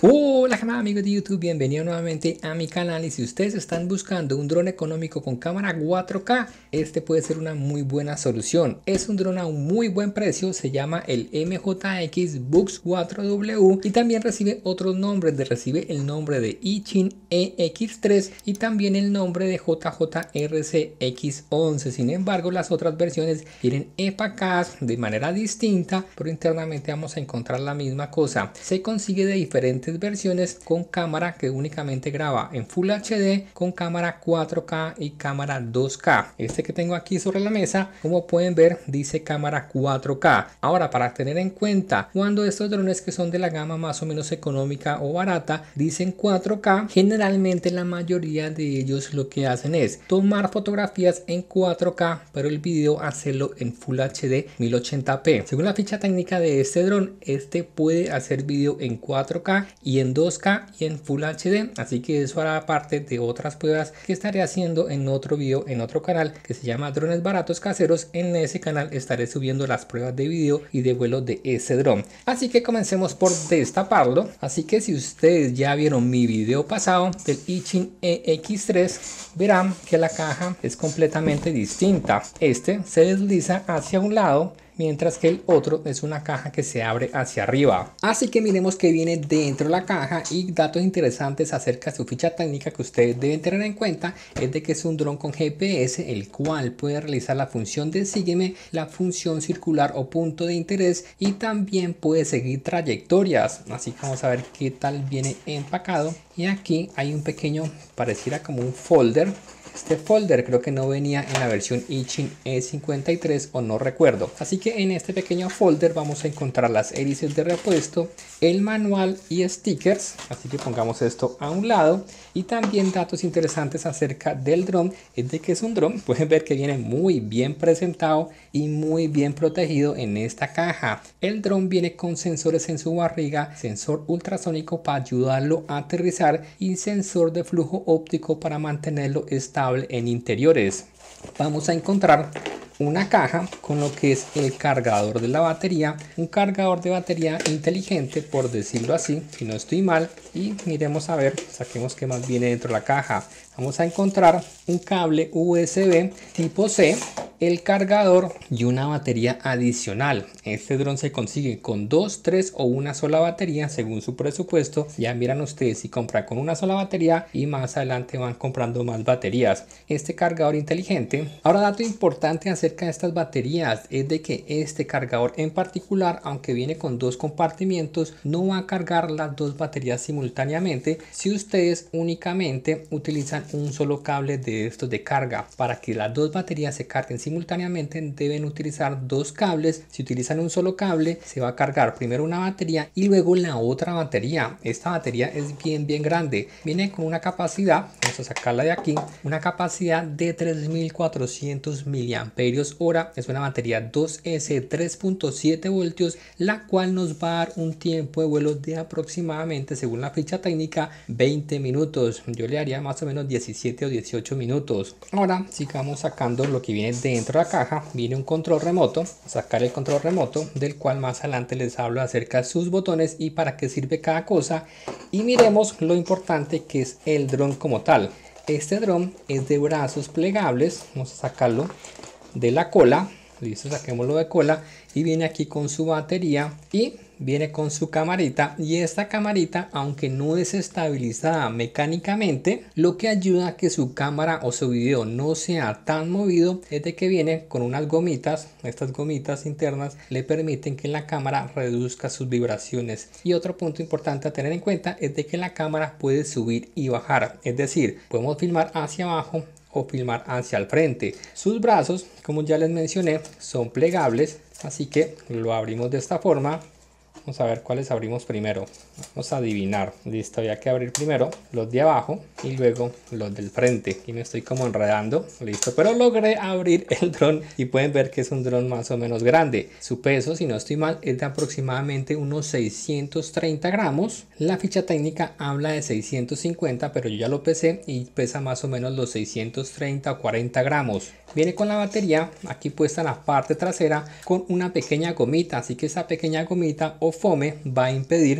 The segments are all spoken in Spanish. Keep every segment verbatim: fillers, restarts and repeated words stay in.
Hola, ¿qué más, amigos de YouTube? Bienvenidos nuevamente a mi canal. Y si ustedes están buscando un dron económico con cámara cuatro K, este puede ser una muy buena solución. Es un dron a un muy buen precio, se llama el M J X Bux cuatro W y también recibe otros nombres. De, recibe el nombre de Ichin E X tres y también el nombre de J J R C X once. Sin embargo, las otras versiones tienen empacadas de manera distinta, pero internamente vamos a encontrar la misma cosa. Se consigue de diferentes versiones con cámara que únicamente graba en Full H D, con cámara cuatro K y cámara dos K. Este que tengo aquí sobre la mesa, como pueden ver, dice cámara cuatro K. Ahora, para tener en cuenta, cuando estos drones que son de la gama más o menos económica o barata dicen cuatro K, generalmente la mayoría de ellos lo que hacen es tomar fotografías en cuatro K, pero el video hacerlo en Full H D mil ochenta p. Según la ficha técnica de este dron, este puede hacer video en cuatro K y en dos K y en Full H D, así que eso hará parte de otras pruebas que estaré haciendo en otro video en otro canal que se llama Drones Baratos Caseros. En ese canal estaré subiendo las pruebas de video y de vuelo de ese dron, así que comencemos por destaparlo. Así que si ustedes ya vieron mi video pasado del Ichin E X tres, verán que la caja es completamente distinta. Este se desliza hacia un lado, mientras que el otro es una caja que se abre hacia arriba. Así que miremos que viene dentro de la caja, y datos interesantes acerca de su ficha técnica que ustedes deben tener en cuenta es de que es un dron con G P S, el cual puede realizar la función de sígueme, la función circular o punto de interés, y también puede seguir trayectorias. Así que vamos a ver qué tal viene empacado. Y aquí hay un pequeño, pareciera como un folder. Este folder creo que no venía en la versión Ichin E cincuenta y tres, o no recuerdo. Así que en este pequeño folder vamos a encontrar las hélices de repuesto, el manual y stickers. Así que pongamos esto a un lado. Y también datos interesantes acerca del dron es de que es un dron, pueden ver que viene muy bien presentado y muy bien protegido en esta caja. El dron viene con sensores en su barriga, sensor ultrasónico para ayudarlo a aterrizar y sensor de flujo óptico para mantenerlo estable en interiores. Vamos a encontrar una caja con lo que es el cargador de la batería, un cargador de batería inteligente, por decirlo así, si no estoy mal. Y miremos a ver, saquemos qué más viene dentro de la caja. Vamos a encontrar un cable U S B tipo C, el cargador y una batería adicional. Este dron se consigue con dos, tres o una sola batería según su presupuesto. Ya miran ustedes si compran con una sola batería y más adelante van comprando más baterías. Este cargador inteligente. Ahora, dato importante acerca de estas baterías es de que este cargador en particular, aunque viene con dos compartimientos, no va a cargar las dos baterías simultáneamente si ustedes únicamente utilizan un solo cable de estos de carga. Para que las dos baterías se carguen simultáneamente deben utilizar dos cables. Si utilizan un solo cable, se va a cargar primero una batería y luego la otra batería. Esta batería es bien bien grande, viene con una capacidad, vamos a sacarla de aquí, una capacidad de tres mil cuatrocientos miliamperios hora. Es una batería dos S tres punto siete voltios, la cual nos va a dar un tiempo de vuelo de aproximadamente, según la ficha técnica, veinte minutos. Yo le haría más o menos diecisiete o dieciocho minutos. Ahora sigamos sacando lo que viene dentro de la caja. Viene un control remoto, sacar el control remoto, del cual más adelante les hablo acerca de sus botones y para qué sirve cada cosa. Y miremos lo importante que es el dron como tal. Este dron es de brazos plegables. Vamos a sacarlo de la cola. Listo, saquémoslo de cola. Y viene aquí con su batería y viene con su camarita. Y esta camarita, aunque no es estabilizada mecánicamente, lo que ayuda a que su cámara o su video no sea tan movido es de que viene con unas gomitas. Estas gomitas internas le permiten que la cámara reduzca sus vibraciones. Y otro punto importante a tener en cuenta es de que la cámara puede subir y bajar, es decir, podemos filmar hacia abajo o filmar hacia el frente. Sus brazos, como ya les mencioné, son plegables, así que lo abrimos de esta forma. Vamos a ver cuáles abrimos primero. Vamos a adivinar. Listo, había que abrir primero los de abajo y luego los del frente. Y me estoy como enredando. Listo, pero logré abrir el dron y pueden ver que es un dron más o menos grande. Su peso, si no estoy mal, es de aproximadamente unos seiscientos treinta gramos. La ficha técnica habla de seiscientos cincuenta, pero yo ya lo pesé y pesa más o menos los seiscientos treinta o cuarenta gramos. Viene con la batería aquí puesta en la parte trasera con una pequeña gomita, así que esa pequeña gomita o fome va a impedir que los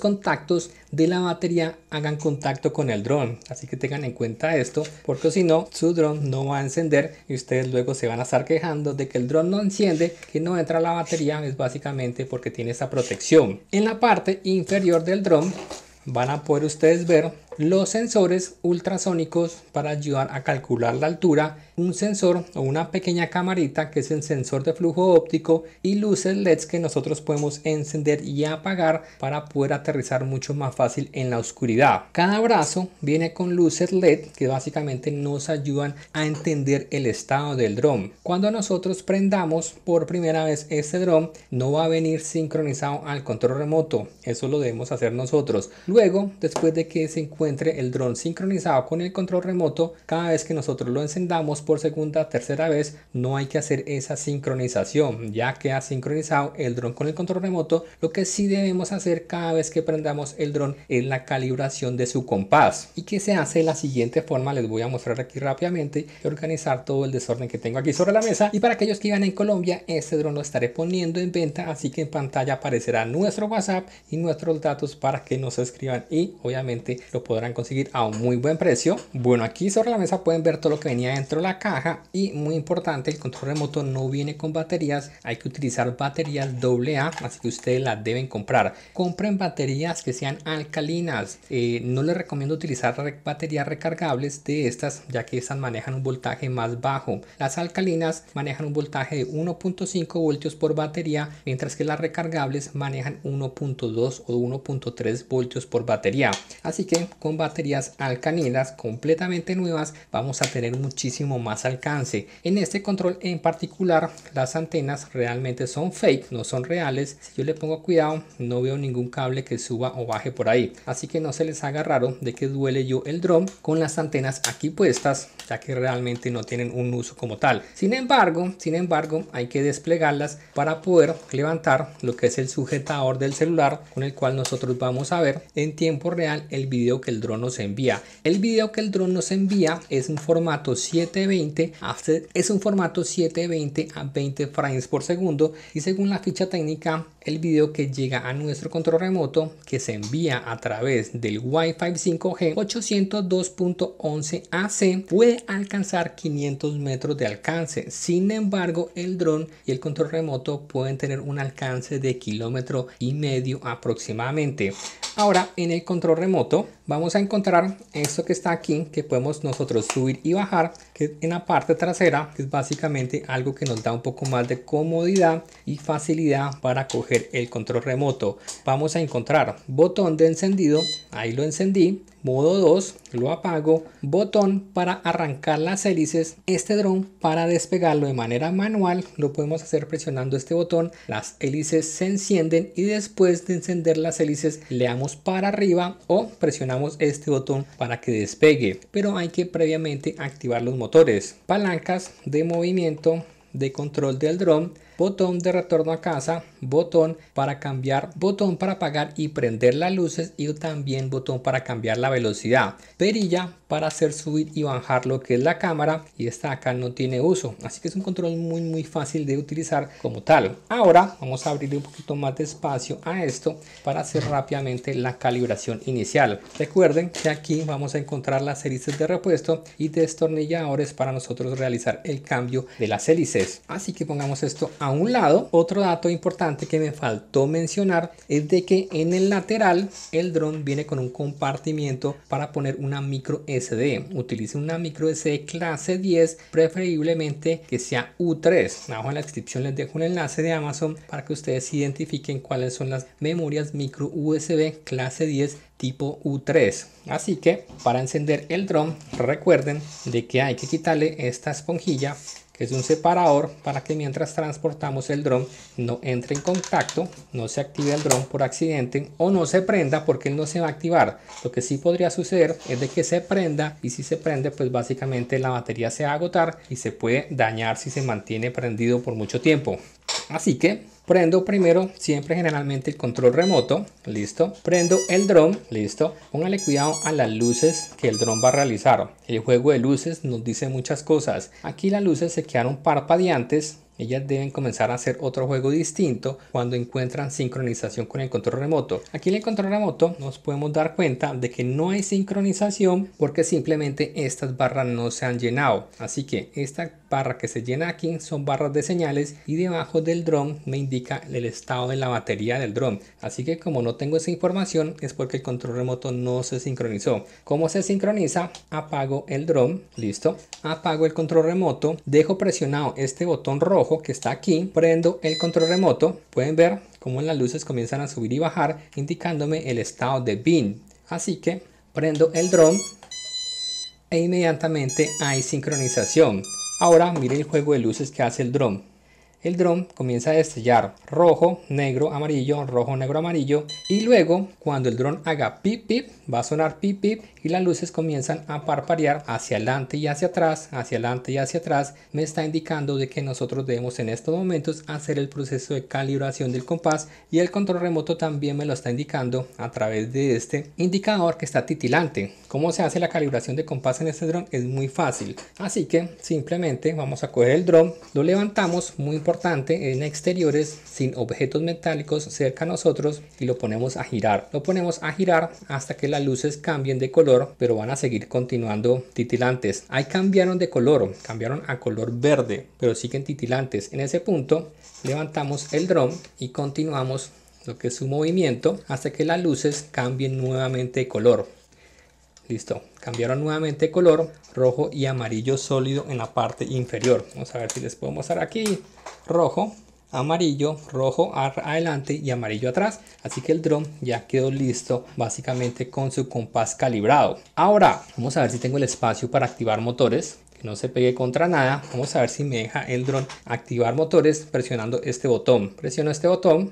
contactos de la batería hagan contacto con el dron. Así que tengan en cuenta esto, porque si no, su dron no va a encender y ustedes luego se van a estar quejando de que el dron no enciende, que no entra la batería. Es básicamente porque tiene esa protección. En la parte inferior del dron van a poder ustedes ver los sensores ultrasónicos para ayudar a calcular la altura, un sensor o una pequeña camarita que es el sensor de flujo óptico y luces L E Ds que nosotros podemos encender y apagar para poder aterrizar mucho más fácil en la oscuridad. Cada brazo viene con luces L E D que básicamente nos ayudan a entender el estado del dron. Cuando nosotros prendamos por primera vez este dron, no va a venir sincronizado al control remoto, eso lo debemos hacer nosotros. Luego, después de que se encuentre el dron sincronizado con el control remoto, cada vez que nosotros lo encendamos por segunda, tercera vez, no hay que hacer esa sincronización, ya queda sincronizado el dron con el control remoto. Lo que sí debemos hacer cada vez que prendamos el dron es la calibración de su compás, y que se hace de la siguiente forma. Les voy a mostrar aquí rápidamente y organizar todo el desorden que tengo aquí sobre la mesa. Y para aquellos que vivan en Colombia, este dron lo estaré poniendo en venta, así que en pantalla aparecerá nuestro WhatsApp y nuestros datos para que nos escriban y obviamente lo podrán conseguir a un muy buen precio. Bueno, aquí sobre la mesa pueden ver todo lo que venía dentro de la caja, y muy importante, el control remoto no viene con baterías, hay que utilizar baterías doble A, así que ustedes las deben comprar. Compren baterías que sean alcalinas. Eh, no les recomiendo utilizar re baterías recargables de estas, ya que estas manejan un voltaje más bajo. Las alcalinas manejan un voltaje de uno punto cinco voltios por batería, mientras que las recargables manejan uno punto dos o uno punto tres voltios por batería. Así que con baterías alcalinas completamente nuevas vamos a tener muchísimo más alcance. En este control en particular, las antenas realmente son fake, no son reales. Si yo le pongo cuidado, no veo ningún cable que suba o baje por ahí, así que no se les haga raro de que duele yo el dron con las antenas aquí puestas, ya que realmente no tienen un uso como tal. Sin embargo, sin embargo, hay que desplegarlas para poder levantar lo que es el sujetador del celular, con el cual nosotros vamos a ver en tiempo real el video que el dron nos envía. El video que el dron nos envía es un formato setecientos veinte a, es un formato setecientos veinte a veinte frames por segundo, y según la ficha técnica, el video que llega a nuestro control remoto, que se envía a través del Wi-Fi cinco G ochocientos dos punto once A C, puede alcanzar quinientos metros de alcance. Sin embargo, el dron y el control remoto pueden tener un alcance de kilómetro y medio aproximadamente. Ahora, en el control remoto vamos a encontrar esto que está aquí, que podemos nosotros subir y bajar, que en la parte trasera es básicamente algo que nos da un poco más de comodidad y facilidad para coger el control remoto. Vamos a encontrar botón de encendido, ahí lo encendí, modo dos, lo apago, botón para arrancar las hélices. Este dron, para despegarlo de manera manual, lo podemos hacer presionando este botón. Las hélices se encienden y después de encender las hélices le damos para arriba o presionamos este botón para que despegue, pero hay que previamente activar los motores. Palancas de movimiento de control del dron, botón de retorno a casa, botón para cambiar, botón para apagar y prender las luces, y también botón para cambiar la velocidad, perilla para hacer subir y bajar lo que es la cámara, y esta acá no tiene uso, así que es un control muy muy fácil de utilizar como tal. Ahora vamos a abrir un poquito más de espacio a esto para hacer rápidamente la calibración inicial. Recuerden que aquí vamos a encontrar las hélices de repuesto y destornilladores para nosotros realizar el cambio de las hélices, así que pongamos esto a un lado. Otro dato importante que me faltó mencionar es de que en el lateral el dron viene con un compartimiento para poner una micro S D. Utilice una micro S D clase diez, preferiblemente que sea U tres. Abajo en la descripción les dejo un enlace de Amazon para que ustedes identifiquen cuáles son las memorias micro U S B clase diez tipo U tres. Así que para encender el dron, recuerden de que hay que quitarle esta esponjilla, que es un separador, para que mientras transportamos el dron no entre en contacto, no se active el dron por accidente o no se prenda, porque él no se va a activar. Lo que sí podría suceder es de que se prenda, y si se prende pues básicamente la batería se va a agotar y se puede dañar si se mantiene prendido por mucho tiempo. Así que prendo primero siempre generalmente el control remoto, listo, prendo el dron, listo. Póngale cuidado a las luces que el dron va a realizar. El juego de luces nos dice muchas cosas. Aquí las luces se quedaron parpadeantes, ellas deben comenzar a hacer otro juego distinto cuando encuentran sincronización con el control remoto. Aquí en el control remoto nos podemos dar cuenta de que no hay sincronización porque simplemente estas barras no se han llenado. Así que esta barra que se llena aquí son barras de señales y debajo del dron me indica el estado de la batería del dron. Así que como no tengo esa información es porque el control remoto no se sincronizó. ¿Cómo se sincroniza? Apago el dron, listo, apago el control remoto, dejo presionado este botón rojo que está aquí, prendo el control remoto, pueden ver cómo las luces comienzan a subir y bajar indicándome el estado de beam. Así que prendo el dron e inmediatamente hay sincronización. Ahora mire el juego de luces que hace el dron. El dron comienza a destellar rojo, negro, amarillo, rojo, negro, amarillo, y luego cuando el dron haga pip pip va a sonar pip pip y las luces comienzan a parpadear hacia adelante y hacia atrás, hacia adelante y hacia atrás. Me está indicando de que nosotros debemos en estos momentos hacer el proceso de calibración del compás, y el control remoto también me lo está indicando a través de este indicador que está titilante. ¿Cómo se hace la calibración de compás en este dron? Es muy fácil, así que simplemente vamos a coger el dron, lo levantamos, muy importante, en exteriores sin objetos metálicos cerca a nosotros, y lo ponemos a girar. Lo ponemos a girar hasta que las luces cambien de color, pero van a seguir continuando titilantes. Ahí cambiaron de color, cambiaron a color verde, pero siguen titilantes. En ese punto levantamos el dron y continuamos lo que es su movimiento hasta que las luces cambien nuevamente de color. Listo, cambiaron nuevamente de color, rojo y amarillo sólido en la parte inferior. Vamos a ver si les puedo mostrar aquí. Rojo, amarillo, rojo adelante y amarillo atrás. Así que el dron ya quedó listo básicamente con su compás calibrado. Ahora vamos a ver si tengo el espacio para activar motores, que no se pegue contra nada. Vamos a ver si me deja el dron activar motores presionando este botón. Presiono este botón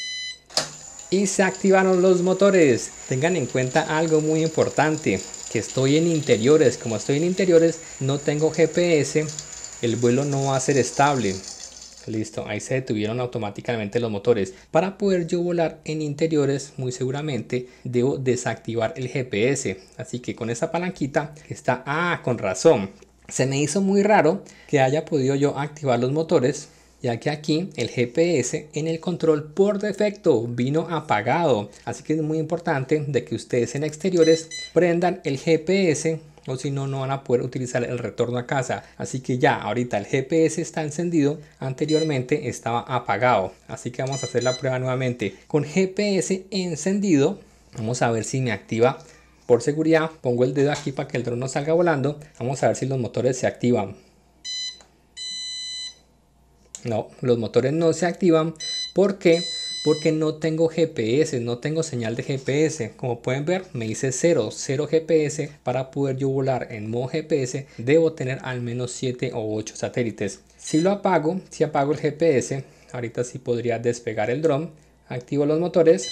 y se activaron los motores. Tengan en cuenta algo muy importante, que estoy en interiores. Como estoy en interiores no tengo G P S, el vuelo no va a ser estable. Listo, ahí se detuvieron automáticamente los motores. Para poder yo volar en interiores, muy seguramente debo desactivar el G P S. Así que con esa palanquita está... Ah, con razón. Se me hizo muy raro que haya podido yo activar los motores, ya que aquí el G P S en el control por defecto vino apagado. Así que es muy importante de que ustedes en exteriores prendan el G P S, o si no, no van a poder utilizar el retorno a casa. Así que ya ahorita el G P S está encendido, anteriormente estaba apagado. Así que vamos a hacer la prueba nuevamente con G P S encendido. Vamos a ver si me activa. Por seguridad pongo el dedo aquí para que el dron no salga volando. Vamos a ver si los motores se activan. No, los motores no se activan. ¿Por qué? Porque no tengo G P S, no tengo señal de G P S. Como pueden ver, me dice cero, cero G P S. Para poder yo volar en modo G P S, debo tener al menos siete o ocho satélites. Si lo apago, si apago el G P S, ahorita sí podría despegar el dron. Activo los motores.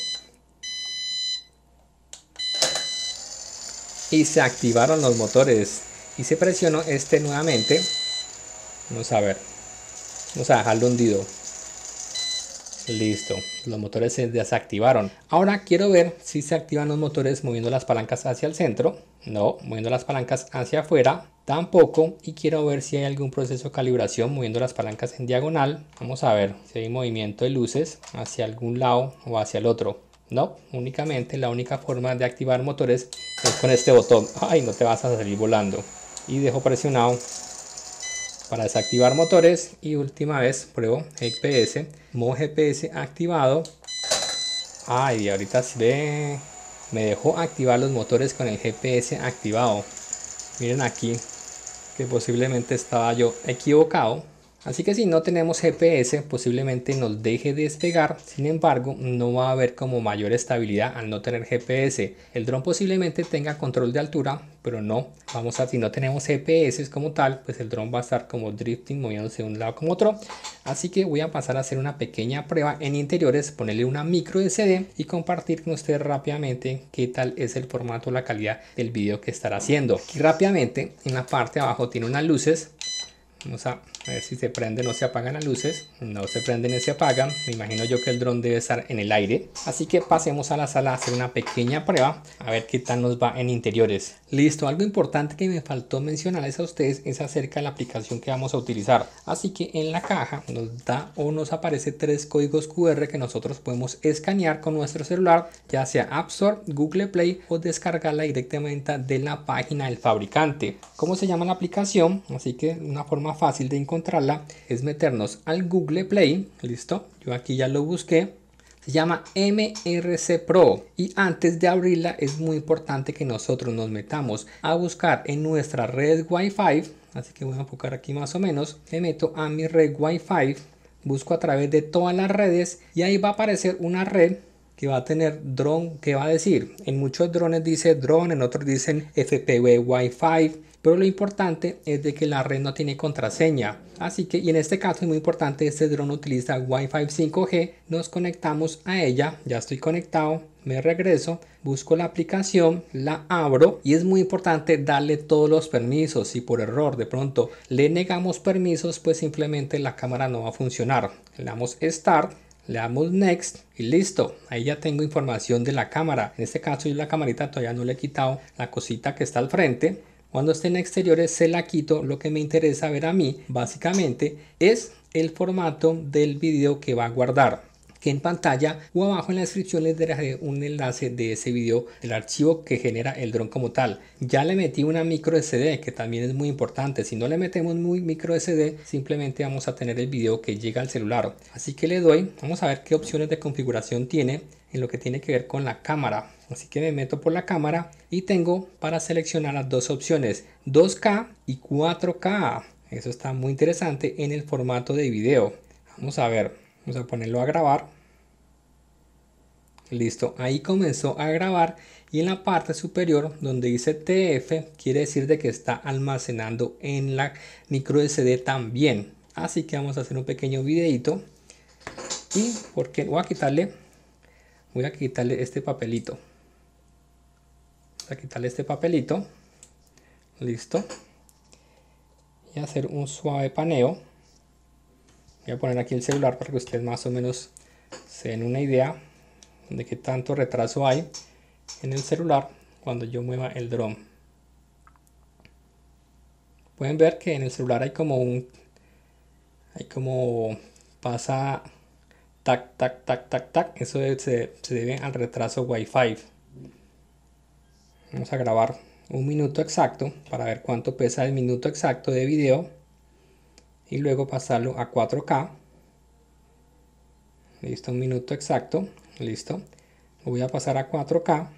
Y se activaron los motores. Y se presionó este nuevamente. Vamos a ver. Vamos a dejarlo hundido. Listo, los motores se desactivaron. Ahora quiero ver si se activan los motores moviendo las palancas hacia el centro. No, moviendo las palancas hacia afuera tampoco. Y quiero ver si hay algún proceso de calibración moviendo las palancas en diagonal. Vamos a ver si hay movimiento de luces hacia algún lado o hacia el otro. No, únicamente la única forma de activar motores es con este botón. Ay, no te vas a salir volando. Y dejo presionado para desactivar motores. Y última vez pruebo G P S, modo G P S activado. Ay, ahorita se ve, me dejó activar los motores con el G P S activado. Miren aquí que posiblemente estaba yo equivocado. Así que si no tenemos G P S, posiblemente nos deje despegar. Sin embargo, no va a haber como mayor estabilidad al no tener G P S. El dron posiblemente tenga control de altura, pero no. Vamos a, si no tenemos G P S como tal, pues el dron va a estar como drifting, moviéndose de un lado como otro. Así que voy a pasar a hacer una pequeña prueba en interiores, ponerle una micro S D y compartir con ustedes rápidamente qué tal es el formato, la calidad del video que estará haciendo. Aquí rápidamente, en la parte de abajo tiene unas luces. Vamos a A ver si se prenden o se apagan las luces. No se prenden ni se apagan. Me imagino yo que el dron debe estar en el aire. Así que pasemos a la sala a hacer una pequeña prueba. A ver qué tal nos va en interiores. Listo, algo importante que me faltó mencionarles a ustedes es acerca de la aplicación que vamos a utilizar. Así que en la caja nos da o nos aparece tres códigos Q R que nosotros podemos escanear con nuestro celular, ya sea App Store, Google Play o descargarla directamente de la página del fabricante. ¿Cómo se llama la aplicación? Así que una forma fácil de encontrarla es meternos al Google Play. Listo, yo aquí ya lo busqué. Se llama M R C Pro y antes de abrirla es muy importante que nosotros nos metamos a buscar en nuestra red Wi-Fi. Así que voy a enfocar aquí más o menos. Me meto a mi red Wi-Fi, busco a través de todas las redes y ahí va a aparecer una red que va a tener drone, que va a decir, en muchos drones dice drone, en otros dicen F P V Wi-Fi, pero lo importante es de que la red no tiene contraseña. Así que, y en este caso es muy importante, este drone utiliza Wi-Fi cinco G, nos conectamos a ella, ya estoy conectado, me regreso, busco la aplicación, la abro y es muy importante darle todos los permisos. Si por error de pronto le negamos permisos, pues simplemente la cámara no va a funcionar. Le damos Start. Le damos Next y listo. Ahí ya tengo información de la cámara. En este caso yo la camarita todavía no le he quitado la cosita que está al frente. Cuando esté en exteriores se la quito. Lo que me interesa ver a mí básicamente es el formato del video que va a guardar. Que en pantalla o abajo en la descripción les dejaré un enlace de ese video, del archivo que genera el dron como tal. Ya le metí una micro S D que también es muy importante. Si no le metemos muy micro S D, simplemente vamos a tener el video que llega al celular. Así que le doy, vamos a ver qué opciones de configuración tiene en lo que tiene que ver con la cámara. Así que me meto por la cámara y tengo para seleccionar las dos opciones, dos K y cuatro K. Eso está muy interesante en el formato de video. Vamos a ver, vamos a ponerlo a grabar. Listo, ahí comenzó a grabar y en la parte superior donde dice T F quiere decir de que está almacenando en la micro S D también. Así que vamos a hacer un pequeño videito y porque voy a quitarle voy a quitarle este papelito. Voy a quitarle este papelito. Listo. Y hacer un suave paneo. Voy a poner aquí el celular para que ustedes más o menos se den una idea de qué tanto retraso hay en el celular cuando yo mueva el dron. Pueden ver que en el celular hay como un hay como pasa tac tac tac tac tac. Eso se, se debe al retraso Wi-Fi. Vamos a grabar un minuto exacto para ver cuánto pesa el minuto exacto de video y luego pasarlo a cuatro K. Listo, un minuto exacto. Listo, lo voy a pasar a cuatro K.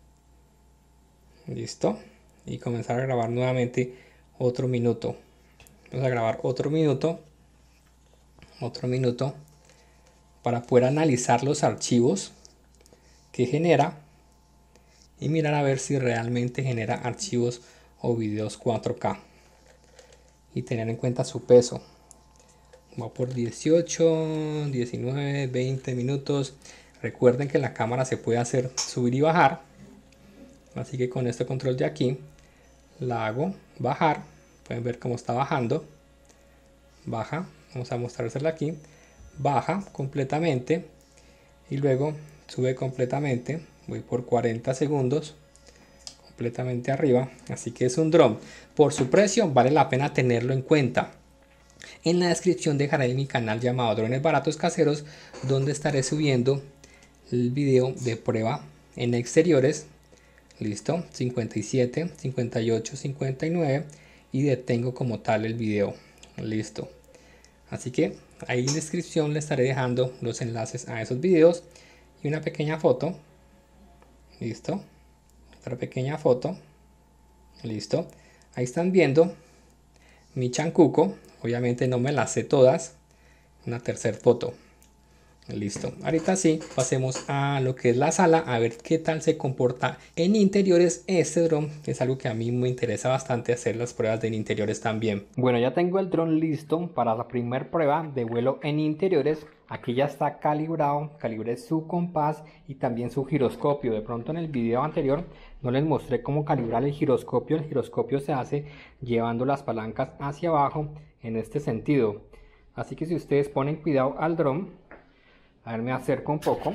Listo, y comenzar a grabar nuevamente otro minuto. Vamos a grabar otro minuto, otro minuto para poder analizar los archivos que genera y mirar a ver si realmente genera archivos o videos cuatro K y tener en cuenta su peso. Va por dieciocho, diecinueve, veinte minutos. Recuerden que la cámara se puede hacer subir y bajar, así que con este control de aquí la hago bajar. Pueden ver cómo está bajando, baja, vamos a mostrársela aquí, baja completamente y luego sube completamente. Voy por cuarenta segundos completamente arriba, así que es un dron. Por su precio vale la pena tenerlo en cuenta. En la descripción dejaré mi canal llamado Drones Baratos Caseros, donde estaré subiendo el video de prueba en exteriores. Listo, cincuenta y siete, cincuenta y ocho, cincuenta y nueve y detengo como tal el video. Listo, así que ahí en descripción le estaré dejando los enlaces a esos videos y una pequeña foto. Listo, otra pequeña foto. Listo, ahí están viendo mi chancuco. Obviamente no me las sé todas. Una tercera foto. Listo, ahorita sí, pasemos a lo que es la sala, a ver qué tal se comporta en interiores este dron, que es algo que a mí me interesa bastante hacer las pruebas de interiores también. Bueno, ya tengo el dron listo para la primera prueba de vuelo en interiores. Aquí ya está calibrado, calibré su compás y también su giroscopio. De pronto en el video anterior no les mostré cómo calibrar el giroscopio. El giroscopio se hace llevando las palancas hacia abajo en este sentido. Así que si ustedes ponen cuidado al dron, a ver, me acerco un poco.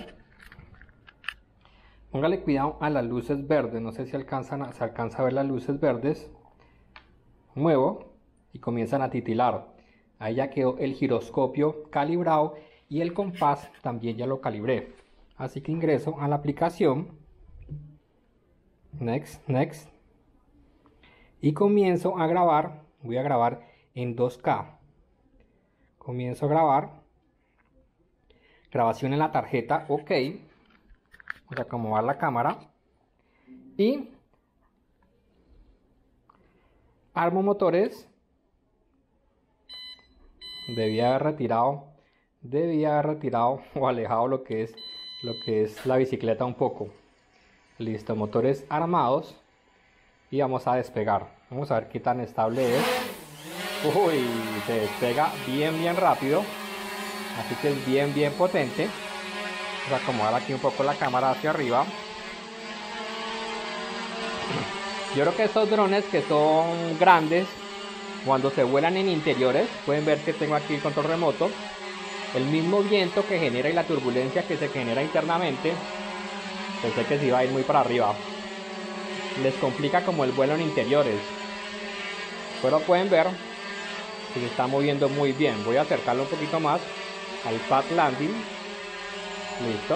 Póngale cuidado a las luces verdes, no sé si alcanzan a, se alcanza a ver las luces verdes. Muevo y comienzan a titilar. Ahí ya quedó el giroscopio calibrado y el compás también ya lo calibré. Así que ingreso a la aplicación. Next, next. Y comienzo a grabar. Voy a grabar en dos K. Comienzo a grabar. Grabación en la tarjeta, ok. Vamos a acomodar la cámara. Y armo motores. Debía haber retirado, debía haber retirado o alejado lo que es, lo que es la bicicleta un poco. Listo, motores armados. Y vamos a despegar. Vamos a ver qué tan estable es. Uy, se despega bien, bien rápido. Así que es bien, bien potente. Vamos a acomodar aquí un poco la cámara hacia arriba. Yo creo que estos drones que son grandes, cuando se vuelan en interiores, pueden ver que tengo aquí el control remoto. El mismo viento que genera y la turbulencia que se genera internamente, pensé que se iba a ir muy para arriba. Les complica como el vuelo en interiores. Pero pueden ver que se está moviendo muy bien. Voy a acercarlo un poquito más al pad landing. Listo.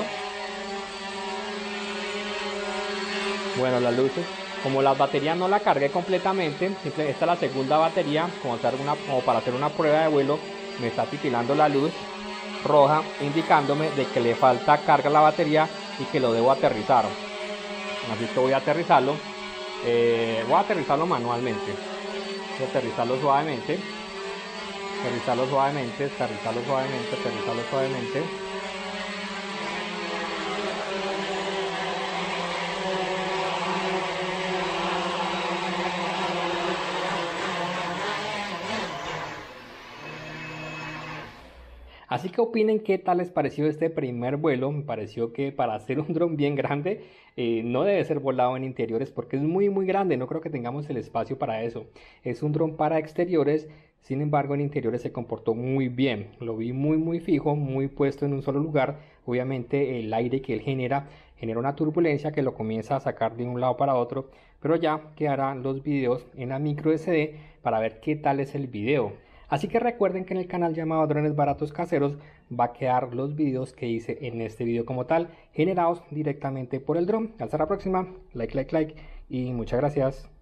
Bueno, las luces, como las baterías no la cargué completamente, simple, esta es la segunda batería, como, hacer una, como para hacer una prueba de vuelo, me está titilando la luz roja indicándome de que le falta carga a la batería y que lo debo aterrizar. Así que voy a aterrizarlo, eh, voy a aterrizarlo manualmente, voy a aterrizarlo suavemente, aterrizarlo suavemente, aterrizarlo suavemente, aterrizarlo suavemente. Así que opinen qué tal les pareció este primer vuelo. Me pareció que para hacer un dron bien grande eh, no debe ser volado en interiores porque es muy muy grande, no creo que tengamos el espacio para eso. Es un dron para exteriores, sin embargo en interiores se comportó muy bien. Lo vi muy muy fijo, muy puesto en un solo lugar. Obviamente el aire que él genera genera una turbulencia que lo comienza a sacar de un lado para otro, pero ya quedarán los videos en la micro S D para ver qué tal es el video. Así que recuerden que en el canal llamado Drones Baratos Caseros va a quedar los videos que hice en este video como tal, generados directamente por el dron. Hasta la próxima, like, like, like y muchas gracias.